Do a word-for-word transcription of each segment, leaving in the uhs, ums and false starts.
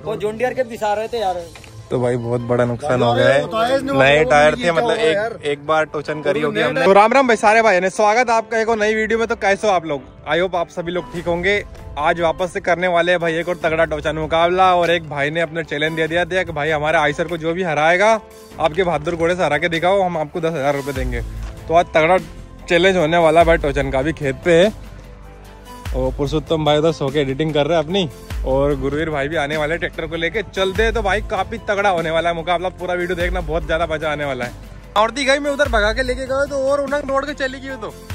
वो जॉन्डियर के दिखा रहे थे यार। तो भाई बहुत बड़ा नुकसान हो गया है। नए टायर थे, मतलब एक एक बार टोचन करी होगी हमने। तो राम राम भाई सारे भाई ने, स्वागत आपका एक और नई वीडियो में। तो कैसे हो आप लोग? आई होप आप सभी लोग ठीक होंगे। आज वापस से करने वाले हैं भाई एक और तगड़ा टोचन मुकाबला। और एक भाई ने अपने चैलेंज दे दिया था कि भाई हमारे आइसर को जो भी हराएगा आपके बहादुर घोड़े से हरा के दिखाओ, हम आपको दस हजार रुपये देंगे। तो आज तगड़ा चैलेंज होने वाला भाई टोचन का। अभी खेत पे है और पुरुषोत्तम भाई उधर सो के एडिटिंग कर रहे हैं अपनी, और गुरुवीर भाई भी आने वाले ट्रैक्टर को लेके चलते हैं। तो भाई काफी तगड़ा होने वाला है मुकाबला, पूरा वीडियो देखना, बहुत ज्यादा मजा आने वाला है। और दी गई मैं उधर भगा के लेके गया तो और उन्हें दौड़ के चली गई। तो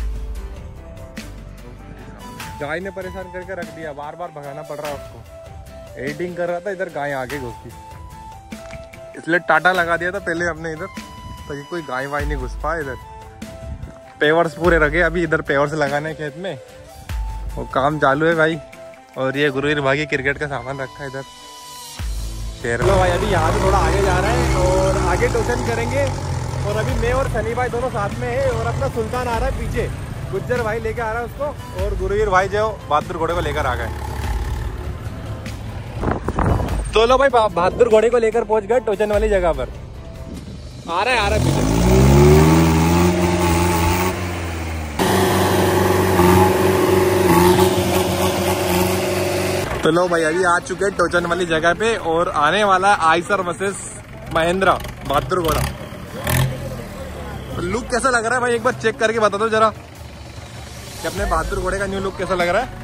गाय ने परेशान करके रख दिया, बार बार भगाना पड़ रहा है उसको। एडिटिंग कर रहा था, इधर गाय आगे घुस गई, इसलिए टाटा लगा दिया था पहले हमने इधर, ताकि कोई गाय वाय नहीं घुस पाए। इधर पेवर्स पूरे रखे, अभी इधर पेवर्स लगाने खेत में, वो काम चालू है भाई। और ये गुरुवीर भाई क्रिकेट का सामान रखा है इधर शेर। लो भाई अभी यहाँ से थोड़ा आगे जा रहे हैं और आगे टोचन करेंगे। और अभी मैं और सनी भाई दोनों साथ में है, और अपना सुल्तान आ रहा है पीछे, गुज्जर भाई लेके आ रहा है उसको, और गुरुवीर भाई जो बहादुर घोड़े को लेकर आ गए। तो लो भाई बहादुर घोड़े को लेकर पहुंच गए टोचन वाली जगह पर। आ रहा है आ रहा है पीछे। तो लो भाई अभी आ चुके हैं टोचन वाली जगह पे, और आने वाला है आइसर वर्सेस महिंद्रा बहादुर घोड़ा। लुक कैसा लग रहा है भाई, एक बार चेक करके बता दो जरा कि अपने बहादुर घोड़े का न्यू लुक कैसा लग रहा है।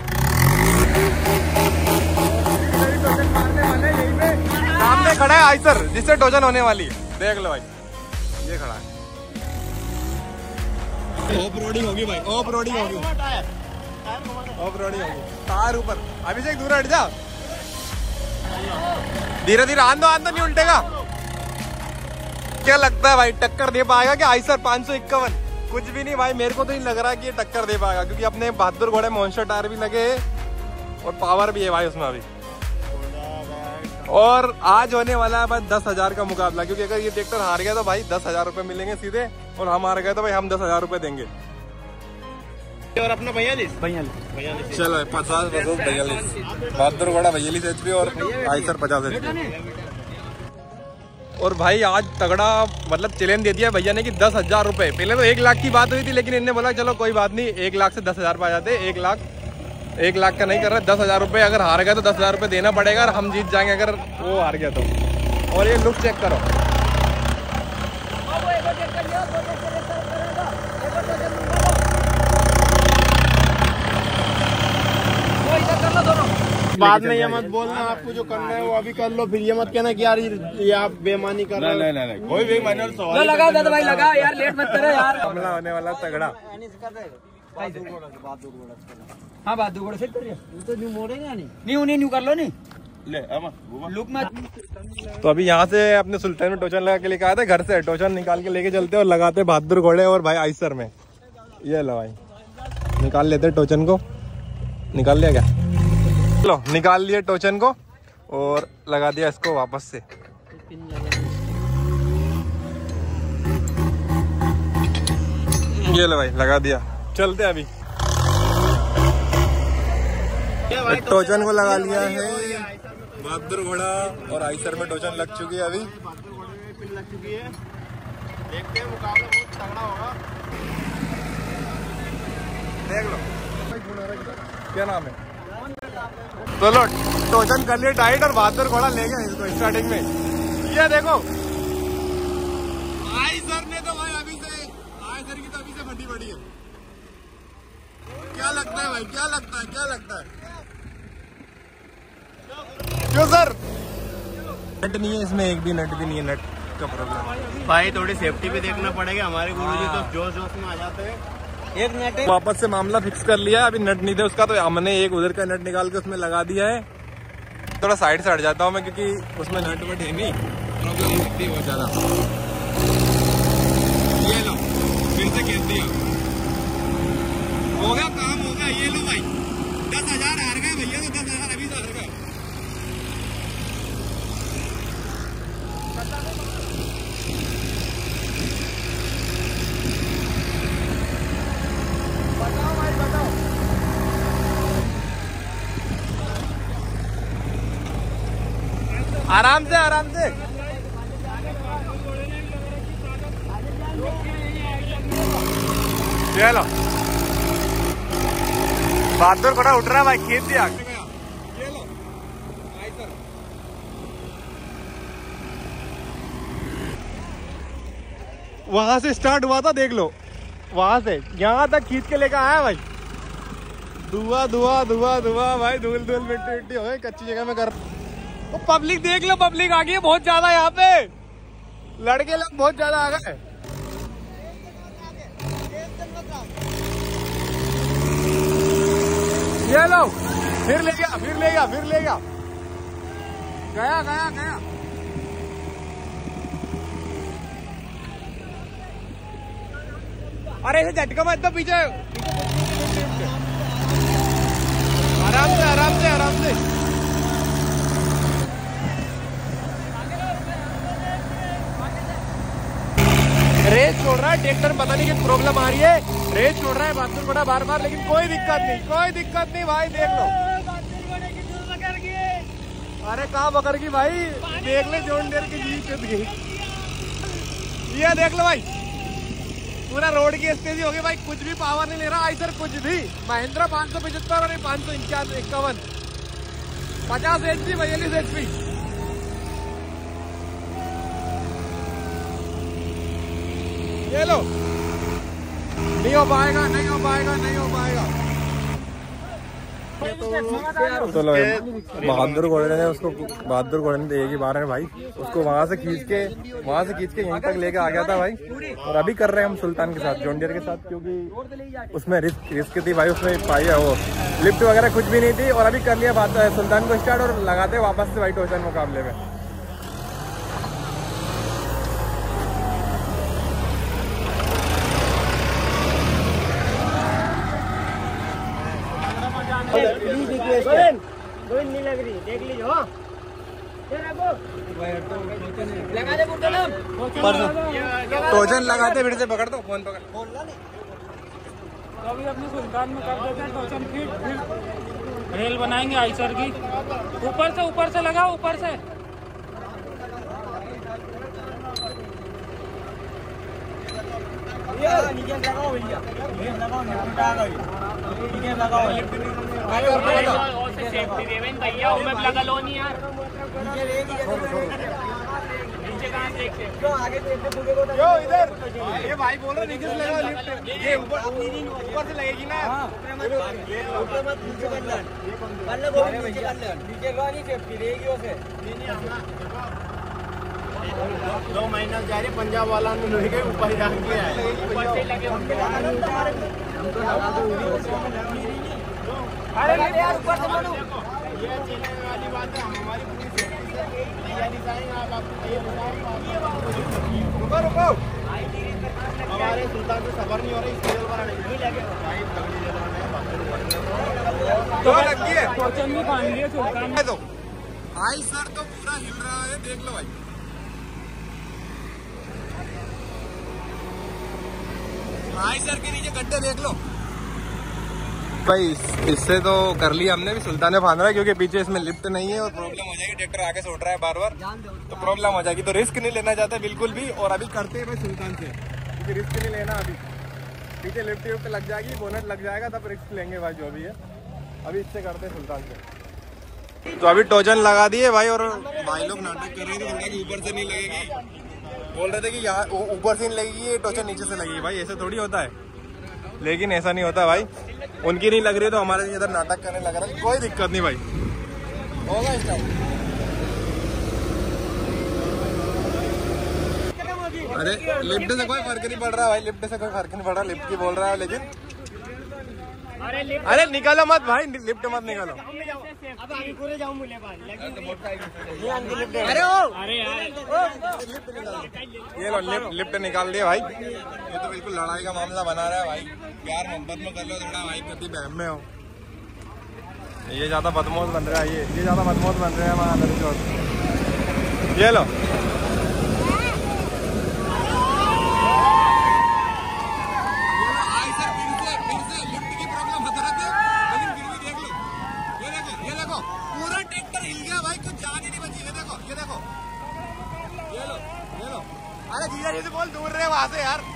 सामने खड़ा है आइसर जिससे टोचन होने वाली है, देख लो भाई ये खड़ा है। ऑफ रोडिंग होगी भाई, ऑफ रोडिंग होगी, ऑफ रोडिंग होगी। तार ऊपर, अभी से दूर हट जा, धीरे धीरे आंदो आंदो, नहीं उल्टेगा। क्या लगता है भाई टक्कर दे पाएगा क्या आइसर पाँच सौ इक्यावन? कुछ भी नहीं भाई, मेरे को तो नहीं लग रहा कि ये टक्कर दे पाएगा, क्योंकि अपने बहादुर घोड़े मॉन्स्टर टायर भी लगे और पावर भी है भाई उसमें अभी। और आज होने वाला है भाई दस हजार का मुकाबला, क्योंकि अगर ये ट्रैक्टर हार गया तो भाई दस हजार रुपए मिलेंगे सीधे, और हम हार गए तो भाई हम दस हजार रुपए देंगे। और अपना बयालीस बयालीस चलो पचास पचास बयालीस, बहादुर घोड़ा बयालीस एच पी और आइसर पचास एच पी। और भाई आज तगड़ा मतलब चैलेंज दे दिया भैया ने कि दस हजार रुपए। पहले तो एक लाख की बात हुई थी, लेकिन इन्होंने बोला चलो कोई बात नहीं, एक लाख से दस हजार पे आ जाते। एक लाख एक लाख का नहीं कर रहे, दस हजार रुपये। अगर हार गए तो दस हजार रुपये देना पड़ेगा, और हम जीत जाएंगे अगर वो हार गया तो। और ये लुक चेक करो, बाद में ये मत बोलना, आपको जो करना है वो अभी कर लो, फिर ये मत कहना कि यार ये आप बेईमानी कर रहे हो। नहीं नहीं नहीं, कोई बेईमानी सवाल लगाओ दादा भाई, लगा यार, लेट मत करो यार। हमला होने वाला तगड़ा। हाँ बहादुर घोड़े से कर तो न्यू मोड़ेगा नहीं, नहीं उन्हें न्यू कर लो, नहीं ले लुक मत। तो अभी यहाँ से अपने सुल्तान में टोचन लगा के लेके आए थे, घर से टोचन निकाल के लेके चलते और लगाते बहादुर घोड़े और भाई आइसर में। ये लो भाई निकाल लेते टोचन को, निकाल लिया क्या? लो निकाल लिए टोचन को और लगा दिया इसको वापस से। ये लो भाई लगा दिया, चलते अभी। टोचन को लगा लिया है बहादुर घोड़ा, और आइसर में टोचन लग चुकी है अभी, लग चुकी है। देखते हैं मुकाबला बहुत तगड़ा होगा, देख लो। क्या नाम है? तो लो टोचन कर लिए टाइट, और बहादुर घोड़ा ले गया इसको स्टार्टिंग में। ये देखो आइसर ने तो भाई अभी से, आइसर की तो अभी से फटी पड़ी है। क्या लगता है भाई, क्या लगता है, क्या लगता है? क्यों सर? नट नहीं है इसमें, एक भी नट भी नहीं है, नट का प्रॉब्लम भाई। थोड़ी सेफ्टी भी देखना पड़ेगा, हमारे गुरुजी तो जोश जोश में आ जाते हैं। एक नट वापस से मामला फिक्स कर लिया है, अभी नट नहीं थे उसका, तो हमने एक उधर का नट निकाल के उसमें लगा दिया है। थोड़ा साइड से हट जाता हूँ मैं, क्योंकि उसमें नट वट है नहीं, प्रॉब्लम हो सकती है बहुत ज्यादा। ये लो फिर से खेल दिया, हो गया काम, हो गया। ये लो भाई दस हजार हार गए भैया, तो दस हजार अभी से हार गए। बताओ भाई बताओ। आराम से आराम से। चलो बहादुर बड़ा उठ रहा है भाई, खींच दिया। ये लो वहां से स्टार्ट हुआ था, देख लो वहां से यहाँ तक खींच के लेकर आया भाई। धुआं धुआं धुआं धुआं भाई, धूल धूल मिट्टी मिट्टी हो गई, कच्ची जगह में कर। तो पब्लिक देख लो, पब्लिक आ गई है बहुत ज्यादा यहाँ पे, लड़के लोग बहुत ज्यादा आ गए। ये लो फिर ले गया फिर ले गया फिर ले गया गया गया गया। अरे ऐसे झटका मत दो, पीछे आराम से आराम से आराम से। रेस छोड़ रहा है ट्रैक्टर, पता नहीं किस प्रॉब्लम आ रही है, रेस छोड़ रहा है बहादुर बड़ा बार बार, लेकिन कोई दिक्कत नहीं, कोई दिक्कत नहीं भाई। देख लो अरे कहाँ पकड़ गई भाई, देख ले जॉन डियर की जीप कूद गई। ये देख लो भाई, पूरा रोड की स्थिति हो गई भाई, कुछ भी पावर नहीं ले रहा आई सर, कुछ भी। महिंद्रा पाँच सौ पचहत्तर और पाँच सौ इक्यावन इक्यावन पचास एच पी बयालीस एच पी। ये लो नहीं हो पाएगा नहीं हो पाएगा नहीं हो पाएगा। तो लो बहादुर घोड़े ने उसको बहादुर घोड़े ने एक ही बार है भाई, उसको वहां से खींच के वहां से खींच के यहीं तक लेके आ गया था भाई। और अभी कर रहे हैं हम सुल्तान के साथ, जॉन डियर के साथ, क्योंकि उसमें रिस्क रिस्क थी भाई, उसमें पाई है वो लिफ्ट वगैरह कुछ भी नहीं थी। और अभी कर लिया बात सुल्तान को स्टार्ट और लगाते वापस से भाई टोचन मुकाबले में। नहीं लग रही, देख लीजिए लगा दे टोचन लगाते फिर से पकड़ दो, फोन पकड़। तो अभी अपने सुल्तान में कर देते हैं टोचन, फिर फिर रेल बनाएंगे आइसर की, ऊपर से ऊपर से लगा ऊपर से। नीचे लगाओ भैया, लगाओ नीचे लगाओ सेफ्टी देवेन भैया, उमें लगा लो नहीं यार, नीचे कहाँ देख तो आगे यो इधर ये भाई बोल रहे नीचे से लगा लिफ्ट, ये ऊपर ऊपर से लगेगी ना, ऊपर मत नीचे कर ले, कर ले वो नीचे कर ले, नीचे लगा नहीं सेफ्टी रहेगी उसे। दो महीना जा रही पंजाब वाला ने लोहे के ऊपर ही रख के आए, ऊपर से लगे होंगे। अरे यार ऊपर से बोलो, ये चलने वाली बात है, हमारी पूरी तैयारी करेंगे। आप आपको ये बताओ, रुको रुको, हमारे सुल्तान से सफर नहीं हो रही, इसलिए ऊपर नहीं लगे तो लगी है टोचन भी बांध लिए सुल्तान। तो आई सर तो पूरा हिल रहा है, देख लो भाई। आई सर के नीचे गड्ढे देख लो भाई। इससे तो कर लिया हमने भी, सुल्तान ने बांध रहा है क्योंकि पीछे इसमें लिफ्ट नहीं है और प्रॉब्लम हो जाएगी, ट्रैक्टर आगे से उठ रहा है बार बार तो प्रॉब्लम हो जाएगी, तो रिस्क नहीं लेना चाहते बिल्कुल भी। और अभी करते हैं भाई सुल्तान से, क्योंकि रिस्क नहीं लेना। अभी पीछे लिफ्ट विफ्ट लग जाएगी, बोनट लग जाएगा, तब रिस्क लेंगे भाई जो भी है। अभी इससे करते हैं सुल्तान से। तो अभी टोचन लगा दिए भाई, और भाई लोग नाटक कर रहे थे थोड़ा कि ऊपर से नहीं लगेगी, बोल रहे थे कि यहाँ ऊपर से नहीं लगेगी, ये टोचन नीचे से लगेगी। भाई ऐसे थोड़ी होता है, लेकिन ऐसा नहीं होता भाई, उनकी नहीं लग रही है तो हमारे इधर नाटक करने लग रहा है। कोई दिक्कत नहीं भाई, होगा इसका। अरे लिफ्ट से कोई फर्क नहीं पड़ रहा भाई, लिफ्ट से कोई फर्क नहीं पड़ रहा, लिफ्ट की बोल रहा है लेकिन। अरे निकालो मत भाई, लिफ्ट मत निकालो। अब आगे पूरे जाऊं मुझे अरे अरे ये लो लिफ्ट लिफ्ट निकाल दिया भाई। ये तो बिल्कुल लड़ाई का मामला बना रहा है भाई, प्यार मोहब्बत में कर लो थोड़ा भाई, पति बहन में हो। ये ज्यादा बदमाश बन रहा है, ये ये ज्यादा बदमाश बन रहे हैं हमारा। ये लो पूरा ट्रैक्टर हिल गया भाई, कुछ जान ही नहीं बची। ये देखो ये देखो वहां से यार।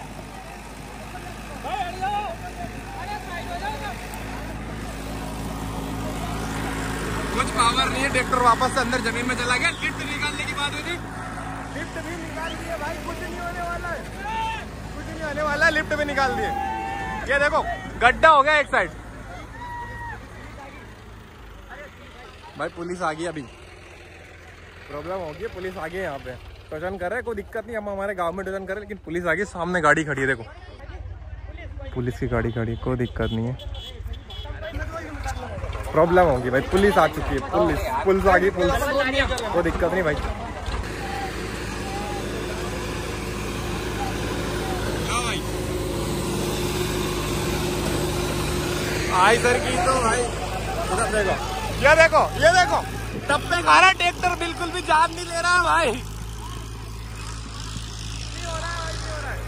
कुछ पावर नहीं है, ट्रैक्टर वापस से अंदर जमीन में चला गया। लिफ्ट निकालने की बात हुई थी, लिफ्ट भी निकाल दिए भाई, कुछ नहीं होने वाला है, कुछ नहीं होने वाला है, लिफ्ट भी निकाल दिए। ये देखो गड्ढा हो गया एक साइड। भाई पुलिस आ गई, अभी प्रॉब्लम हो गई, पुलिस आ गई यहाँ पे, टोचन कर रहे, कोई दिक्कत नहीं, हम हमारे गांव में टोचन कर रहे, लेकिन पुलिस आ गई, सामने गाड़ी खड़ी है, देखो पुलिस की गाड़ी खड़ी है, कोई दिक्कत नहीं है, प्रॉब्लम होगी भाई, पुलिस आ चुकी है, पुलिस पुलिस आ गई, पुलिस, कोई दिक्कत नहीं भाई। आई सर की तो भाई उधर देखो, ये देखो ये देखो टप्पे खा रहा ट्रैक्टर, बिल्कुल भी जान नहीं ले रहा भाई। नहीं हो रहा है, नहीं हो रहा है।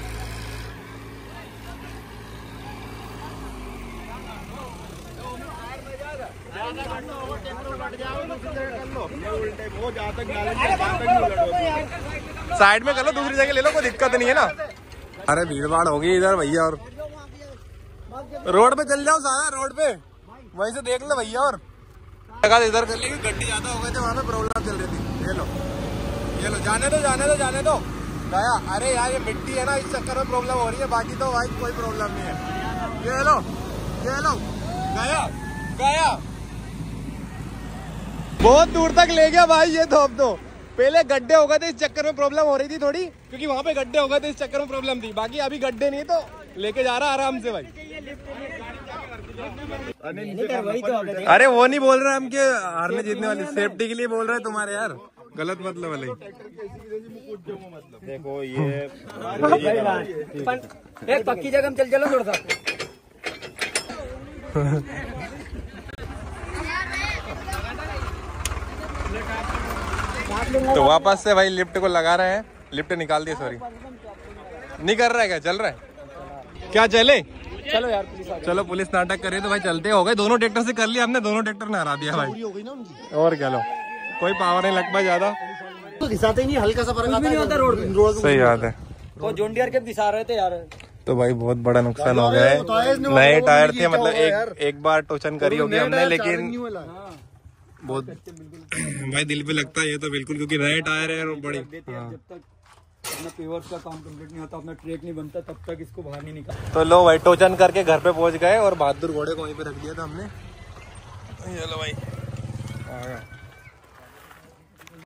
साइड में कर लो, दूसरी जगह ले लो, कोई दिक्कत नहीं है ना। अरे भीड़ भाड़ हो गई इधर भैया, और रोड पे चल जाओ सारा, रोड पे वहीं से देख लो भैया, और इधर कर ली, गड्डी ज्यादा हो गए थे, वहां पे प्रॉब्लम चल रही थी। ये लो ये लो, जाने दो जाने दो जाने दो गया। अरे यार ये मिट्टी है ना, इस चक्कर में प्रॉब्लम हो रही है, बाकी तो भाई कोई प्रॉब्लम नहीं है। ये लो ये लो, गया गया, बहुत दूर तक ले गया भाई ये धोप दो। पहले गड्ढे हो गए थे, इस चक्कर में प्रॉब्लम हो रही थी थोड़ी, क्योंकि वहां पे गड्ढे हो गए थे, इस चक्कर में प्रॉब्लम थी, बाकी अभी गड्ढे नहीं तो लेके जा रहा आराम से भाई। अरे वो नहीं बोल रहे हम कि हारने जीतने वाली, सेफ्टी के लिए बोल रहे हैं तुम्हारे यार, गलत मतलब वाले। देखो ये एक पक्की जगह में चल चलो थोड़ा सा। तो वापस से भाई लिफ्ट को लगा रहे हैं, लिफ्ट निकाल दिए, सॉरी नहीं कर रहा है, क्या चल रहा है, क्या चले, चलो यार पुलिस आ गई। चलो पुलिस नाटक करे तो भाई चलते हो गए, दोनों ट्रैक्टर से कर लिया हमने, दोनों ट्रैक्टर ने हरा दिया भाई, और क्या लो, कोई पावर नहीं लग पाया ज्यादा, तो घिसाते ही नहीं, हल्का सा फर्क नहीं होता रोड पे। सही बात है। वो जॉन डियर के घिसा रहे थे यार, तो भाई बहुत बड़ा नुकसान हो गया है, नए टायर थे, मतलब एक एक बार टोचन करी होगी हमने, लेकिन बहुत भाई दिल पे लगता है ये तो बिल्कुल, क्योंकि नए टायर है और बड़ी, जब तक अपना पेवर्स का काम कंप्लीट नहीं होता, अपना ट्रैक नहीं बनता, तब तक इसको बाहर नहीं निकाल। तो लो भाई टोचन करके घर पे पहुंच गए, और बहादुर घोड़े को वहीं पे रख दिया था हमने, ये लो भाई आ गया।